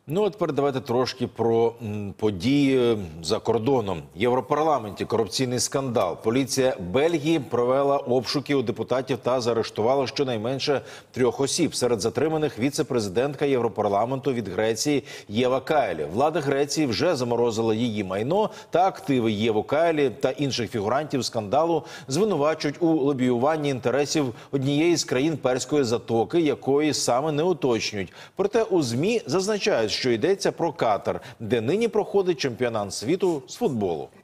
Ну, от тепер давайте трошки про події за кордоном. В Європарламенті корупційний скандал. Поліція Бельгії провела обшуки у депутатів та заарештувала щонайменше 3 осіб. Серед затриманих віце-президентка Європарламенту від Греції Єва Кайлі. Влада Греції вже заморозила її майно та активи. Єву Кайлі та інших фігурантів скандалу звинувачують у лобіюванні інтересів однієї з країн Перської затоки, якої саме не уточнюють. Проте у ЗМІ зазначають, що йдеться про Катар, де нині проходить чемпіонат світу з футболу.